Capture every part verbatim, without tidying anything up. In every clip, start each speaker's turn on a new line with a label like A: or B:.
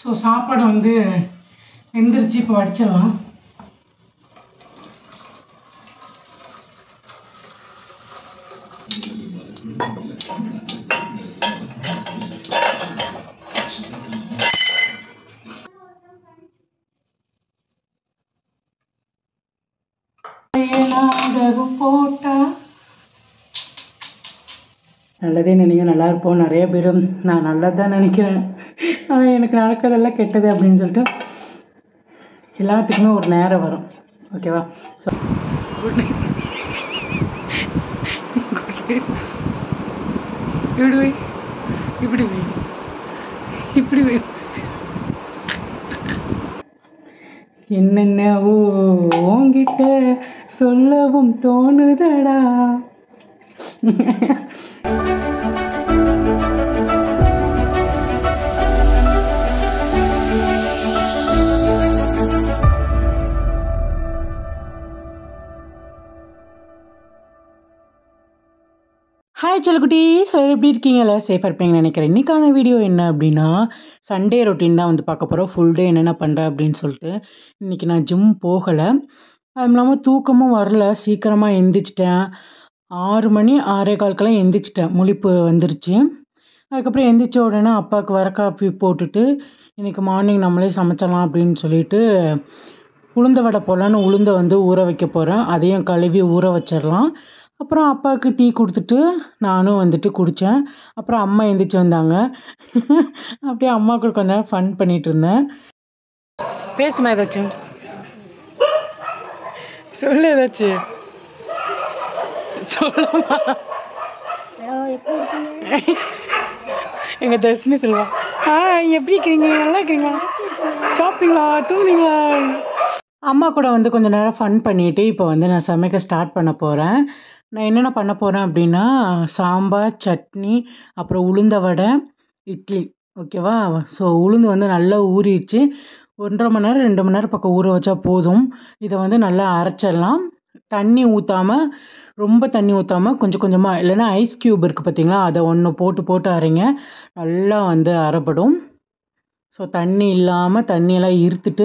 A: So சாப்பாடு வந்து வெந்துருச்சு, இப்போ வடிச்சிடலாம். போட்டா நல்லதே நினைங்க, நல்லா இருப்போம். நிறைய பேரும் நான் நல்லதான் நினைக்கிறேன், ஆனால் எனக்கு நடக்கிறதெல்லாம் கெட்டது அப்படின்னு சொல்லிட்டு எல்லாத்துக்குமே ஒரு நேரம் வரும். ஓகேவா? So good night. இப்படி வை, இப்படி வை, இப்படி வை. என்னென்ன உங்கிட்ட சொல்லவும் தோணுதடா. ஹாய் செல்லக்குட்டீஸ், எப்படி இருக்கீங்களா? சேஃபாக இருப்பீங்கன்னு நினைக்கிறேன். இன்றைக்கான வீடியோ என்ன அப்படின்னா, சண்டே ரொட்டீன் தான் வந்து பார்க்க போகிறோம். ஃபுல் டே என்னென்ன பண்ணுறேன் அப்படின்னு சொல்லிட்டு. இன்றைக்கி நான் ஜிம் போகலை, அதுவும் இல்லாமல் தூக்கமும் வரல. சீக்கிரமாக எந்திரிச்சிட்டேன். ஆறு மணி ஆறே கால்க்கெல்லாம் எந்திரிச்சிட்டேன், முழிப்பு வந்துருச்சு. அதுக்கப்புறம் எந்திரிச்ச உடனே அப்பாவுக்கு வர காஃபி போட்டுட்டு இன்றைக்கி மார்னிங் நம்மளே சமைச்சிடலாம் அப்படின்னு சொல்லிட்டு உளுந்த வடை போடலான்னு உளுந்தை வந்து ஊற வைக்க போகிறேன். அதையும் கழுவி ஊற வச்சிடலாம். அப்புறம் அப்பாவுக்கு டீ கொடுத்துட்டு நானும் வந்துட்டு குடித்தேன். அப்புறம் அம்மா எந்திரிச்சு வந்தாங்க. அப்படியே அம்மா கூட கொஞ்ச நேரம் ஃபன் பண்ணிகிட்டு இருந்தேன். பேசுமா ஏதாச்சும், சொல்லு ஏதாச்சும் சொல்லுமா. எங்கள் தர்ஷினி சொல்லுவா, ஆ எப்படி இருக்கிறீங்க, நல்லா இருக்கிறீங்களா, சாப்பிட்டீங்களா, தூங்குனீங்களா. அம்மா கூட வந்து கொஞ்சம் நேரம் ஃபன் பண்ணிவிட்டு இப்போ வந்து நான் சமைக்க ஸ்டார்ட் பண்ண போகிறேன். நான் என்னென்ன பண்ண போகிறேன் அப்படின்னா, சாம்பார், சட்னி, அப்புறம் உளுந்த வடை, இட்லி. ஓகேவா? ஸோ உளுந்து வந்து நல்லா ஊறிடுச்சு. ஒன்றரை மணி நேரம் ரெண்டு மணி நேரம் பக்கம் ஊற வச்சா போதும். இதை வந்து நல்லா அரைச்சிடலாம். தண்ணி ஊற்றாமல், ரொம்ப தண்ணி ஊற்றாமல் கொஞ்சம் கொஞ்சமாக, இல்லைன்னா ஐஸ் க்யூப் இருக்குது பார்த்தீங்களா, அதை ஒன்று போட்டு போட்டு அரைங்க, நல்லா வந்து அரைப்படும். ஸோ தண்ணி இல்லாமல் தண்ணியெல்லாம் இருத்துட்டு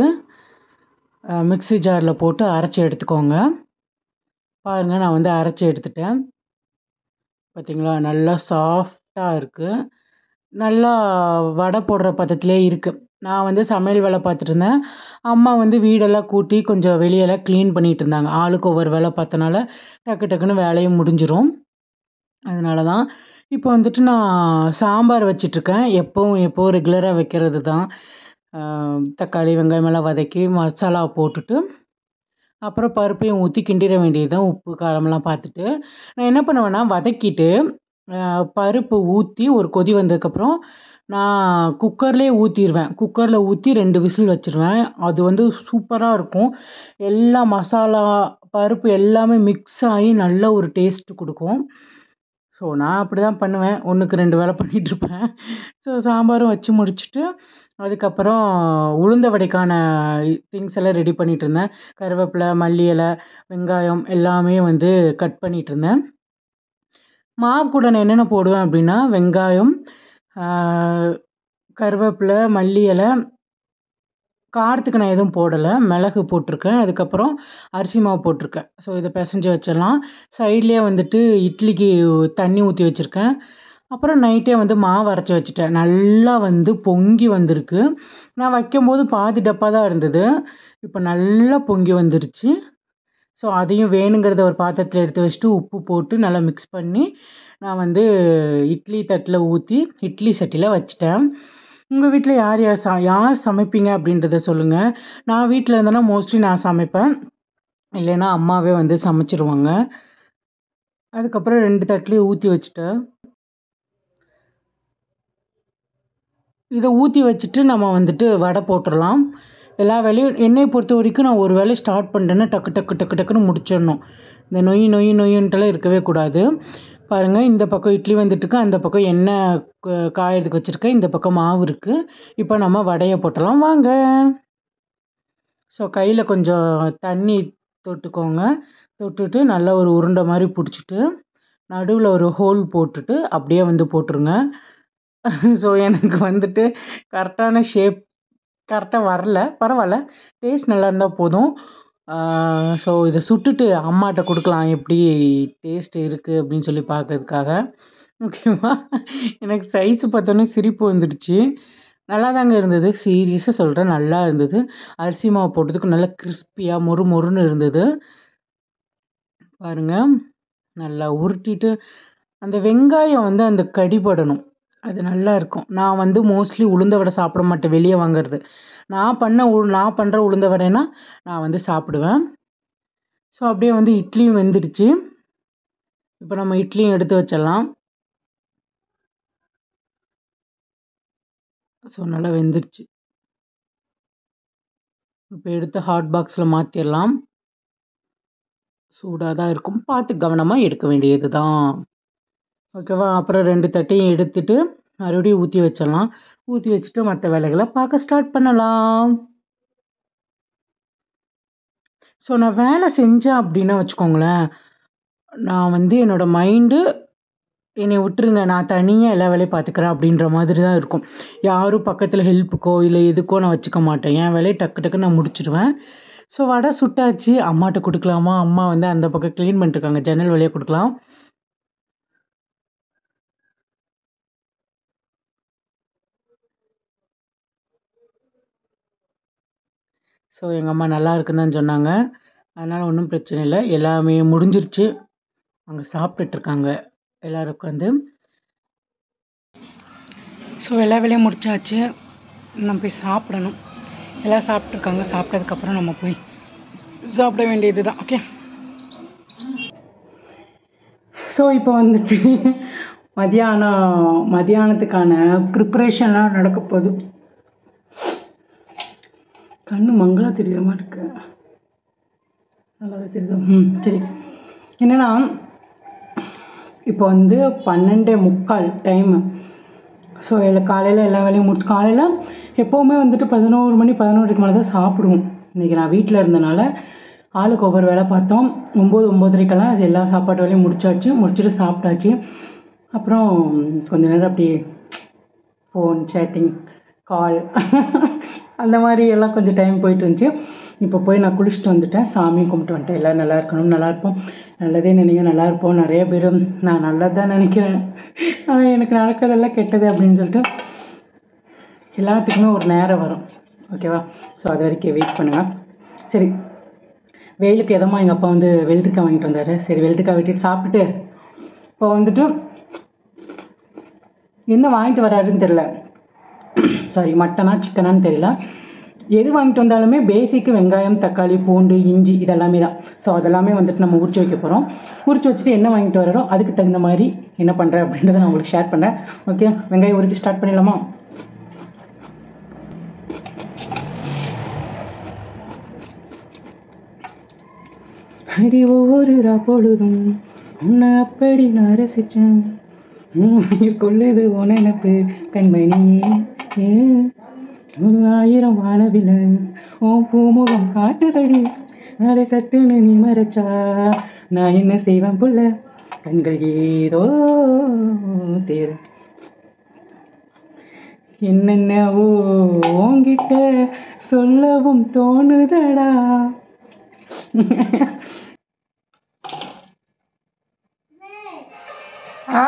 A: மிக்ஸி ஜாரில் போட்டு அரைச்சி எடுத்துக்கோங்க. பாருங்கள், நான் வந்து அரைச்சி எடுத்துட்டேன். பார்த்திங்களா, நல்லா சாஃப்டாக இருக்குது. நல்லா வடை போடுற பதத்திலே இருக்குது. நான் வந்து சமையல் வேலை பார்த்துட்டு இருந்தேன். அம்மா வந்து வீடெல்லாம் கூட்டி கொஞ்சம் வெளியெல்லாம் க்ளீன் பண்ணிகிட்டு இருந்தாங்க. ஆளுக்கு ஒவ்வொரு வேலை பார்த்தனால டக்கு டக்குன்னு வேலையும் முடிஞ்சிடும். அதனால தான் இப்போ வந்துட்டு நான் சாம்பார் வச்சிட்ருக்கேன். எப்போவும் எப்போவும் ரெகுலராக வைக்கிறது தான். தக்காளி வெங்காயமெல்லாம் வதக்கி மசாலா போட்டுட்டு அப்புறம் பருப்பையும் ஊற்றி கிண்டிட வேண்டியது தான், உப்பு காரமெல்லாம் பார்த்துட்டு. நான் என்ன பண்ணுவேன்னா, வதக்கிட்டு பருப்பு ஊற்றி ஒரு கொதி வந்ததுக்கப்புறம் நான் குக்கர்லேயே ஊற்றிடுவேன். குக்கரில் ஊற்றி ரெண்டு விசில் வச்சுருவேன். அது வந்து சூப்பராக இருக்கும். எல்லா மசாலா பருப்பு எல்லாமே மிக்ஸ் ஆகி நல்ல ஒரு டேஸ்ட்டு கொடுக்கும். ஸோ நான் அப்படி தான் பண்ணுவேன். ஒன்றுக்கு ரெண்டு வேலை பண்ணிகிட்ருப்பேன். ஸோ சாம்பாரும் வச்சு முடிச்சுட்டு அதுக்கப்புறம் உளுந்த வடைக்கான திங்ஸ் எல்லாம் ரெடி பண்ணிகிட்டு இருந்தேன். கருவேப்பிலை, மல்லி இலை, வெங்காயம் எல்லாமே வந்து கட் பண்ணிகிட்டு இருந்தேன். மாவு கூட நான் என்னென்ன போடுவேன் அப்படின்னா, வெங்காயம், கருவேப்பிலை, மல்லி இலை, காரத்துக்கு நான் எதுவும் போடலை, மிளகு போட்டிருக்கேன், அதுக்கப்புறம் அரிசி மாவு போட்டிருக்கேன். ஸோ இதை பிசைஞ்சு வச்சிடலாம். சைட்லேயே வந்துட்டு இட்லிக்கு தண்ணி ஊற்றி வச்சுருக்கேன். அப்புறம் நைட்டே வந்து மாவு அரைச்சி வச்சுட்டேன். நல்லா வந்து பொங்கி வந்திருக்கு. நான் வைக்கும்போது பாதி டப்பா தான் இருந்தது, இப்போ நல்லா பொங்கி வந்துருச்சு. ஸோ அதையும் வேணுங்கிறத ஒரு பாத்திரத்தில் எடுத்து வச்சுட்டு உப்பு போட்டு நல்லா மிக்ஸ் பண்ணி நான் வந்து இட்லி தட்டில் ஊற்றி இட்லி சட்டியில் வச்சுட்டேன். உங்கள் வீட்டில் யார் யார் ச யார் சமைப்பீங்க அப்படின்றத சொல்லுங்கள். நான் வீட்டில் இருந்தேன்னா மோஸ்ட்லி நான் சமைப்பேன், இல்லைன்னா அம்மாவே வந்து சமைச்சிருவாங்க. அதுக்கப்புறம் ரெண்டு தட்டுலேயும் ஊற்றி வச்சுட்டேன். இதை ஊற்றி வச்சுட்டு நம்ம வந்துட்டு வடை போட்டுடலாம். எல்லா வேலையும் என்னையை பொறுத்த வரைக்கும் நான் ஒரு வேலையை ஸ்டார்ட் பண்ணுறேன்னா டக்கு டக்கு டக்கு டக்குன்னு முடிச்சிடணும். இந்த நொய் நொய் நொய்ன்ட்டுலாம் இருக்கவே கூடாது. பாருங்கள், இந்த பக்கம் இட்லி வந்துட்டுருக்கு, அந்த பக்கம் எண்ணெய் காயறதுக்கு வச்சுருக்கேன், இந்த பக்கம் மாவு இருக்குது. இப்போ நம்ம வடையை போட்டலாம் வாங்க. ஸோ கையில் கொஞ்சம் தண்ணி தொட்டுக்கோங்க. தொட்டுட்டு நல்லா ஒரு உருண்டை மாதிரி பிடிச்சிட்டு நடுவில் ஒரு ஹோல் போட்டுட்டு அப்படியே வந்து போட்டுருங்க. ஸோ எனக்கு வந்துட்டு கரெக்டான ஷேப் கரெக்டாக வரல, பரவாயில்ல. டேஸ்ட் நல்லா இருந்தால் போதும். ஸோ இதை சுட்டுட்டு அம்மாட்ட கொடுக்கலாம் எப்படி டேஸ்ட் இருக்குது அப்படின்னு சொல்லி பார்க்கறதுக்காக. ஓகேவா? எனக்கு சைஸு பார்த்தோன்னே சிரிப்பு வந்துடுச்சு. நல்லா தாங்க இருந்தது, சீரியஸாக சொல்கிறேன், நல்லா இருந்தது. அரிசி மாவு போட்டதுக்கு நல்லா கிறிஸ்பியாக மொறு மொறுன்னு இருந்தது. பாருங்கள், நல்லா உருட்டிட்டு அந்த வெங்காயம் வந்து அந்த கடிபடணும், அது நல்லா இருக்கும். நான் வந்து மோஸ்ட்லி உளுந்த வடை சாப்பிட மாட்டேன், வெளியே வாங்குறது. நான் பண்ண உ நான் பண்ணுற உளுந்த வடைனா நான் வந்து சாப்பிடுவேன். ஸோ அப்படியே வந்து இட்லியும் வெந்துடுச்சு. இப்போ நம்ம இட்லியும் எடுத்து வச்சிடலாம். ஸோ நல்லா வெந்துடுச்சு. இப்போ எடுத்து ஹாட் பாக்ஸில் மாற்றிடலாம். சூடாக தான் இருக்கும், பார்த்து கவனமாக எடுக்க வேண்டியது தான். ஓகேவா? அப்புறம் ரெண்டு தட்டையும் எடுத்துட்டு மறுபடியும் ஊற்றி வச்சிடலாம். ஊற்றி வச்சுட்டு மற்ற வேலைகளை பார்க்க ஸ்டார்ட் பண்ணலாம். ஸோ நான் வேலை செஞ்சேன் அப்படின்னா வச்சுக்கோங்களேன், நான் வந்து என்னோடய மைண்டு என்னை விட்டுருங்க, நான் தனியாக எல்லா வேலையும் பார்த்துக்கிறேன் அப்படின்ற மாதிரி தான் இருக்கும். யாரும் பக்கத்தில் ஹெல்ப்புக்கோ இல்லை எதுக்கோ நான் வச்சுக்க மாட்டேன். என் வேலையை டக்கு டக்குன்னு நான் முடிச்சிடுவேன். ஸோ வடை சுட்டாச்சு, அம்மாட்ட கொடுக்கலாமா? அம்மா வந்து அந்த பக்கம் க்ளீன் பண்ணிட்டுருக்காங்க, ஜன்னல் வழியாக கொடுக்கலாம். ஸோ எங்கள் அம்மா நல்லா இருக்குன்னு தான் சொன்னாங்க, அதனால் ஒன்றும் பிரச்சனை இல்லை. எல்லாமே முடிஞ்சிருச்சு, அங்கே சாப்பிட்டுட்ருக்காங்க எல்லோரும் உட்காந்து. ஸோ எல்லா வேலையும் முடிச்சாச்சு, நம்ம போய் சாப்பிடணும். எல்லாம் சாப்பிட்ருக்காங்க, சாப்பிட்டதுக்கப்புறம் நம்ம போய் சாப்பிட வேண்டியது தான். ஓகே, ஸோ இப்போ வந்துட்டு மதியானம் மதியானத்துக்கான ப்ரிப்ரேஷன்லாம் நடக்க போகுது. கண்ணு மங்களா தெரியுற மாதிரி இருக்கு, நல்லாவே தெரியுது. ம் சரி, என்னென்னா இப்போ வந்து பன்னெண்டே முக்கால் டைமு. ஸோ எல்லாம் காலையில் எல்லா வேலையும் முடிச்சு, காலையில் எப்போவுமே வந்துட்டு பதினோரு மணி பதினோருக்கு மேலே தான் சாப்பிடுவோம். இன்றைக்கி நான் வீட்டில் இருந்தனால ஆளுக்கு ஒவ்வொரு வேலை பார்த்தோம். ஒம்பது ஒம்போதரைக்கெல்லாம் அது எல்லா சாப்பாட்டு வேலையும் முடிச்சாச்சு, முடிச்சுட்டு சாப்பிட்டாச்சு. அப்புறம் கொஞ்ச நேரம் அப்படி ஃபோன் சேட்டிங் கால் அந்த மாதிரி எல்லாம் கொஞ்சம் டைம் போயிட்டு இருந்துச்சு. இப்போ போய் நான் குளிச்சுட்டு வந்துட்டேன், சாமி கும்பிட்டு வந்துட்டேன். எல்லோரும் நல்லா இருக்கணும், நல்லா இருப்போம், நல்லதே நினைங்க, நல்லா இருப்போம். நிறைய பேர் நான் நல்லது தான் நினைக்கிறேன், ஆனால் எனக்கு நடக்கிறதெல்லாம் கெட்டது அப்படின்னு சொல்லிட்டு எல்லாத்துக்குமே ஒரு நேரம் வரும். ஓகேவா? ஸோ அது வரைக்கும் வெயிட் பண்ணுங்கள். சரி, வெயிலுக்கு எதமா எங்கள் அப்பா வந்து வெள்ளரிக்காய் வாங்கிட்டு வந்தார். சரி, வெள்ளரிக்காய் வெட்டிட்டு சாப்பிட்டுட்டு இப்போ வந்துட்டு என்ன வாங்கிட்டு வராருன்னு தெரில, சாரி மட்டனா சிக்கனான்னு தெரியல. எது வாங்கிட்டு வந்தாலுமே பேசிக்கு வெங்காயம், தக்காளி, பூண்டு, இஞ்சி இதெல்லாமே தான். ஸோ அதெல்லாமே வந்துட்டு நம்ம உரிச்சு வைக்க போகிறோம். உரிச்சு வச்சுட்டு என்ன வாங்கிட்டு வராரோ அதுக்கு தகுந்த மாதிரி என்ன பண்ணுறேன் அப்படின்றத நான் உங்களுக்கு ஷேர் பண்ணுறேன். ஓகே, வெங்காயம் உரிக்க ஸ்டார்ட் பண்ணிடலாமா? அடி ஒவ்வொரு பொழுதும் உன்னை அப்படி நான் ரசித்தேன், கொள்ளுது உனப்பு கண்மணியே, ஆயிரம் வானவில உன் பூமுகம் காட்டுதடி, அதை சட்டுன்னு நீ மறைச்சா நான் என்ன செய்வேன் புள்ள, கண்கள் ஏதோ தேர என்னென்னவோ உன்கிட்ட சொல்லவும் தோணுதடா. ஆ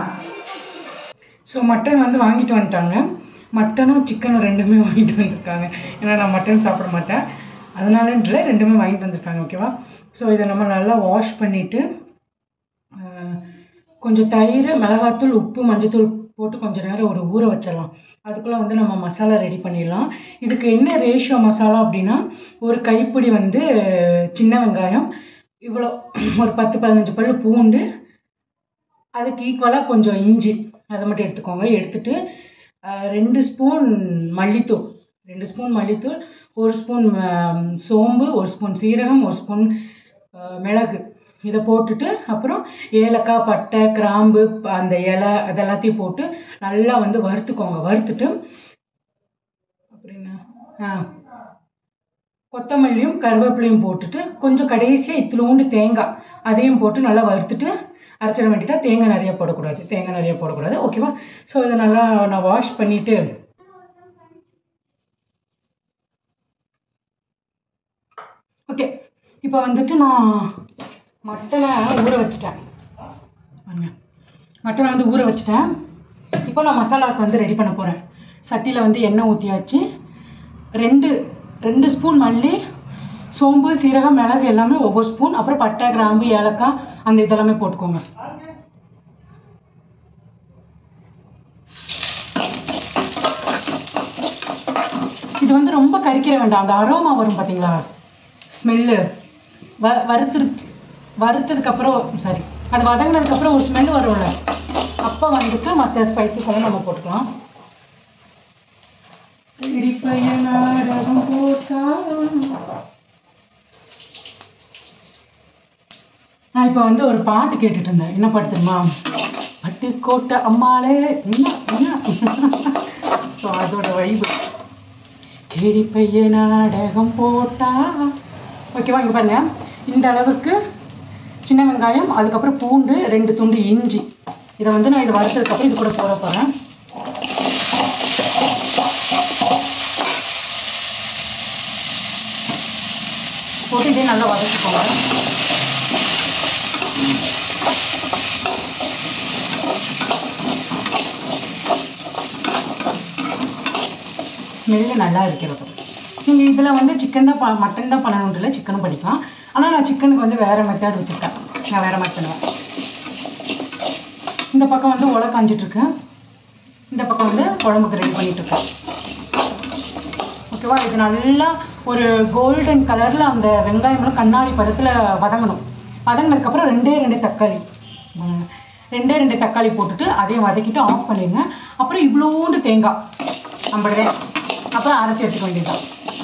A: ஸோ மட்டன் வந்து வாங்கிட்டு வந்துட்டாங்க. மட்டனும் சிக்கனும் ரெண்டுமே வாங்கிட்டு வந்திருக்காங்க. ஏன்னா நான் மட்டன் சாப்பிட மாட்டேன், அதனாலன்ட்டு ரெண்டுமே வாங்கிட்டு வந்திருக்காங்க. ஓகேவா? ஸோ இதை நம்ம நல்லா வாஷ் பண்ணிவிட்டு கொஞ்சம் தயிர், மிளகாத்தூள், உப்பு, மஞ்சத்தூள் போட்டு கொஞ்சம் நேரம் ஒரு ஊற வச்சிடலாம். அதுக்குள்ளே வந்து நம்ம மசாலா ரெடி பண்ணிடலாம். இதுக்கு என்ன ரேஷியோ மசாலா அப்படின்னா, ஒரு கைப்பிடி வந்து சின்ன வெங்காயம், இவ்வளோ ஒரு பத்து பதினஞ்சு பல் பூண்டு, அதுக்கு ஈக்குவலாக கொஞ்சம் இஞ்சி, அதை மட்டும் எடுத்துக்கோங்க. எடுத்துகிட்டு ரெண்டு ஸ்பூன் மல்லித்தூள் ரெண்டு ஸ்பூன் மல்லித்தூள் ஒரு ஸ்பூன் சோம்பு, ஒரு ஸ்பூன் சீரகம், ஒரு ஸ்பூன் மிளகு, இதை போட்டுட்டு அப்புறம் ஏலக்காய், பட்டை, கிராம்பு, அந்த இலை அதெல்லாத்தையும் போட்டு நல்லா வந்து வறுத்துக்கோங்க. வறுத்துட்டு அப்படின்னா ஆ கொத்தமல்லியும் கருவேப்பிலையும் போட்டுட்டு கொஞ்சம் கடைசியாக இத்திலூண்டு தேங்காய் அதையும் போட்டு நல்லா வறுத்துட்டு அரைச்சிட வேண்டியதா. தேங்காய் நிறைய போடக்கூடாது, தேங்காய் நிறைய போடக்கூடாது. ஓகேவா? ஸோ இதை நல்லா நான் வாஷ் பண்ணிவிட்டு ஓகே, இப்போ வந்துட்டு நான் மட்டனை ஊற வச்சுட்டேன். மட்டனை வந்து ஊற வச்சுட்டேன். இப்போ நான் மசாலாவுக்கு வந்து ரெடி பண்ண போகிறேன். சட்டியில் வந்து எண்ணெய் ஊற்றியாச்சு. ரெண்டு ரெண்டு ஸ்பூன் மல்லி, சோம்பு, சீரகம், மிளகு எல்லாமே ஒவ்வொரு ஸ்பூன், அப்புறம் பட்டை, கிராம்பு, ஏலக்காய் அந்த இதெல்லாமே போட்டுக்கோங்க. இது வந்து ரொம்ப கறிக்கிற வேண்டாம். அந்த அரோமா வரும் பார்த்தீங்களா, ஸ்மெல்லு வ வறுத்துரு வறுத்ததுக்கப்புறம் சாரி அது வதங்கினதுக்கப்புறம் ஒரு ஸ்மெல் வரும்ல, அப்போ வந்துட்டு மற்ற ஸ்பைசஸ் எல்லாம் நம்ம போட்டுக்கலாம். நான் இப்போ வந்து ஒரு பாட்டு கேட்டுட்டு இருந்தேன். என்ன பாட்டு தெரியுமா? பட்டுக்கோட்டை அம்மாளே என்ன என்ன. ஸோ அதோட வைபு. கேடி பைய நாடகம் போட்டா. ஓகேவா? இங்கே பாருங்க, இந்த அளவுக்கு சின்ன வெங்காயம், அதுக்கப்புறம் பூண்டு, ரெண்டு துண்டு இஞ்சி. இதை வந்து நான் இதை வறுத்ததுக்கப்புறம் இது கூட போட போகிறேன். போட்டு இதே நல்லா வதக்கிக்கோங்க. ஸ்மெல்லு நல்லா இருக்கிறது. நீங்கள் இதில் வந்து சிக்கன் தான் ப மட்டன் தான் பண்ணணும் இல்லை, சிக்கனும் பண்ணிக்கலாம். ஆனால் நான் சிக்கனுக்கு வந்து வேறு மெத்தட் வச்சுருக்கேன். நான் வேறு மாதிரி பண்ணுவேன். இந்த பக்கம் வந்து உலை காஞ்சிட்ருக்கேன், இந்த பக்கம் வந்து குழம்புக்கு ரெடி பண்ணிகிட்ருக்கேன். ஓகேவா? இது நல்லா ஒரு கோல்டன் கலரில் அந்த வெங்காயம்லாம் கண்ணாடி பதத்தில் வதங்கணும். வதங்கினதுக்கப்புறம் ரெண்டே ரெண்டு தக்காளி ரெண்டே ரெண்டு தக்காளி போட்டுட்டு அதையும் வதக்கிட்டு ஆஃப் பண்ணிடுங்க. அப்புறம் இவ்வளோண்டு தேங்காய் நம்படுதே, அப்புறம் அரைச்சி எடுத்துக்க வேண்டியதுதான்.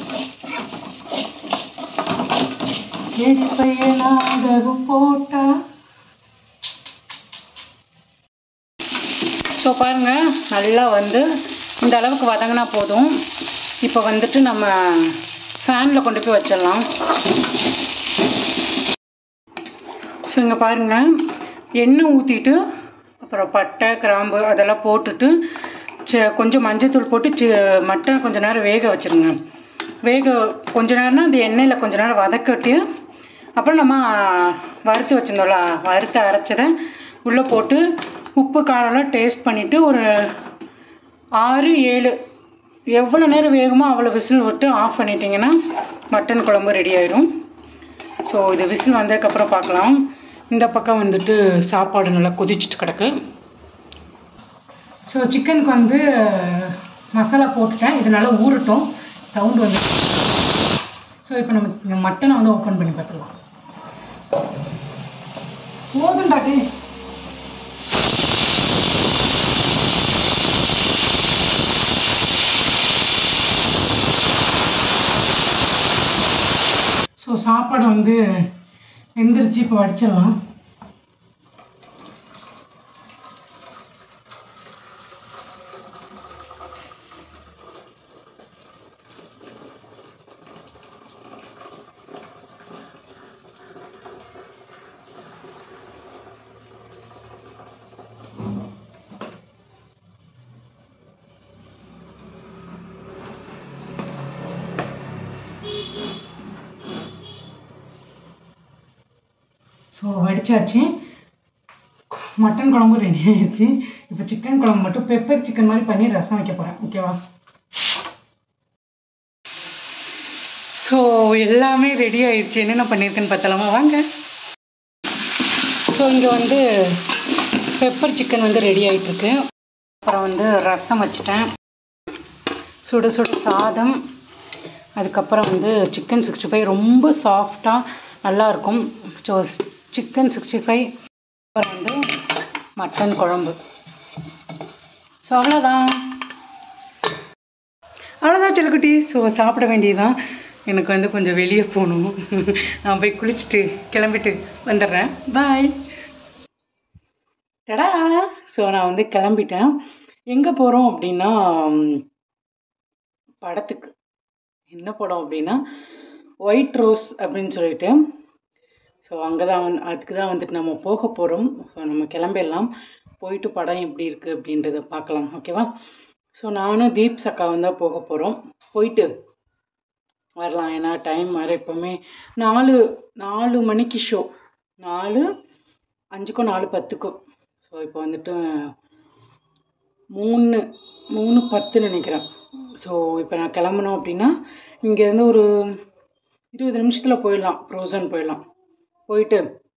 A: கேடி பைய நாடகம் போட்டா. ஸோ பாருங்கள், நல்லா வந்து இந்த அளவுக்கு வதங்கினா போதும். இப்போ வந்துட்டு நம்ம ஃபேனில் கொண்டு போய் வச்சிடலாம். ஸோ இங்கே பாருங்கள், எண்ணெய் ஊற்றிட்டு அப்புறம் பட்டை, கிராம்பு அதெல்லாம் போட்டுட்டு ச கொஞ்சம் மஞ்சத்தூள் போட்டு சி மட்டனை கொஞ்சம் நேரம் வேக வச்சுருங்க. வேக கொஞ்ச நேரம்னா அந்த எண்ணெயில் கொஞ்ச நேரம் வதக்கட்டு, அப்புறம் நம்ம வறுத்து வச்சுருந்தோம்ல, வறுத்து அரைச்சதை உள்ளே போட்டு உப்பு காரம்லாம் டேஸ்ட் பண்ணிவிட்டு ஒரு ஆறு ஏழு எவ்வளோ நேரம் வேகுமோ அவ்வளோ விசில் விட்டு ஆஃப் பண்ணிட்டீங்கன்னா மட்டன் குழம்பு ரெடி ஆயிடும். ஸோ இது விசில் வந்ததுக்கப்புறம் பார்க்கலாம். இந்த பக்கம் வந்துட்டு சாப்பாடு நல்லா கொதிச்சுட்டு கிடக்கு. ஸோ சிக்கனுக்கு வந்து மசாலா போட்டுட்டேன். இது நல்லா ஊறட்டும், சவுண்டு வந்து. ஸோ இப்போ நம்ம மட்டனை வந்து ஓப்பன் பண்ணி பார்த்துக்கலாம். போதும் டாட்டி. ஸோ சாப்பாடு வந்து எந்திரிச்சு இப்போ வடிச்சிடலாம். ஸோ வடித்தாச்சு, மட்டன் குழம்பு ரெடி ஆகிடுச்சு. இப்போ சிக்கன் குழம்பு மட்டும் பெப்பர் சிக்கன் மாதிரி பண்ணி ரசம் வைக்க போகிறேன். ஓகேவா? ஸோ எல்லாமே ரெடி ஆகிடுச்சு. என்னென்ன பண்ணியிருக்கேன்னு பார்த்தலாமா? வாங்க. ஸோ இங்கே வந்து பெப்பர் சிக்கன் வந்து ரெடி ஆகிட்டுருக்கு. அப்புறம் வந்து ரசம் வச்சுட்டேன், சுட சுட சாதம், அதுக்கப்புறம் வந்து சிக்கன் சிக்ஸ்டி ஃபைவ் ரொம்ப சாஃப்டாக நல்லாயிருக்கும். ஸோ சிக்கன் சிக்ஸ்டி ஃபைவ், அப்புறம் வந்து மட்டன் குழம்பு. ஸோ அவ்வளோதான் அவ்வளோதான் செல்லக்குட்டி. ஸோ சாப்பிட வேண்டியதுதான். எனக்கு வந்து கொஞ்சம் வெளியே போகணும். நான் போய் குளிச்சுட்டு கிளம்பிட்டு வந்துடுறேன். பாய். டடா. ஸோ நான் வந்து கிளம்பிட்டேன். எங்கே போகிறோம் அப்படின்னா படத்துக்கு. என்ன படம் அப்படின்னா ஒயிட் ரோஸ் அப்படின்னு சொல்லிட்டு. ஸோ அங்கே தான் வந்து அதுக்கு தான் வந்துட்டு நம்ம போக போகிறோம். ஸோ நம்ம கிளம்பிடலாம், போயிட்டு படம் எப்படி இருக்குது அப்படின்றத பார்க்கலாம். ஓகேவா? ஸோ நானும் தீப் அக்காவும் தான் போக போகிறோம். போயிட்டு வரலாம். ஏன்னா டைம் வேறு எப்போவுமே நாலு நாலு மணிக்கு ஷோ, நாலு அஞ்சுக்கும் நாலு பத்துக்கும். ஸோ இப்போ வந்துட்டு மூணு மூணு பத்து நினைக்கிறேன். ஸோ இப்போ நான் கிளம்பணும் அப்படின்னா இங்கேருந்து ஒரு இருபது நிமிஷத்தில் போயிடலாம், ப்ரோசன் போயிடலாம். போயிட்டு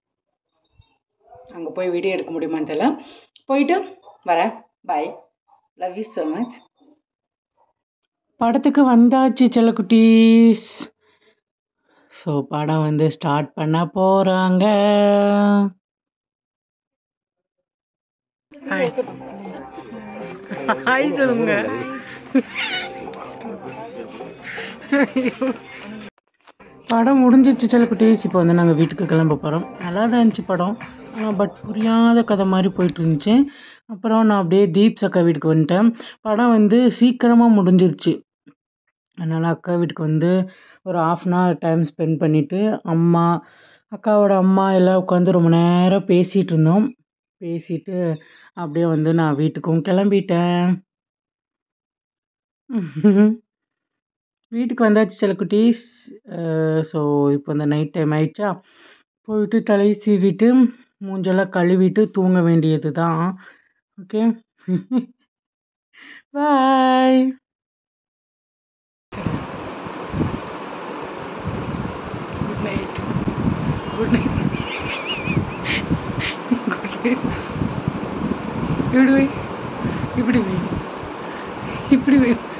A: அங்கே போய் வீடியோ எடுக்க முடியுமான்னு தெரியல. போயிட்டு வரேன். Bye, love you so much. படத்துக்கு வந்தாச்சு செல்லக்குட்டீஸ். ஸோ படம் வந்து ஸ்டார்ட் பண்ண போகிறாங்க. ஹாய் ஹாய் சொல்லுங்க. படம் முடிஞ்சிச்சு செல்லக்குட்டீஸ். இப்போ வந்து நாங்கள் வீட்டுக்கு கிளம்ப போகிறோம். நல்லா தான் இருந்துச்சு படம், பட் புரியாத கதை மாதிரி போயிட்டு இருந்துச்சு. அப்புறம் நான் அப்படியே தீப் அக்கா வீட்டுக்கு வந்துட்டேன். படம் வந்து சீக்கிரமாக முடிஞ்சிருச்சு. அதனால் அக்கா வீட்டுக்கு வந்து ஒரு half an hour time spend பண்ணிவிட்டு அம்மா அக்காவோட அம்மா எல்லாம் உட்காந்து ரொம்ப நேரம் பேசிகிட்டு இருந்தோம். பேசிட்டு அப்படியே வந்து நான் வீட்டுக்கும் கிளம்பிட்டேன். வீட்டுக்கு வந்தாச்சு செல்லக்குட்டீஸ். ஸோ இப்போ இந்த நைட் டைம் ஆயிடுச்சா, போயிட்டு தலையை சீவிட்டு மூஞ்செல்லாம் கழுவிட்டு தூங்க வேண்டியது தான். Okay, bye. Good night. Good night. Good night. இப்படி வை, இப்படி வை, இப்படி வை.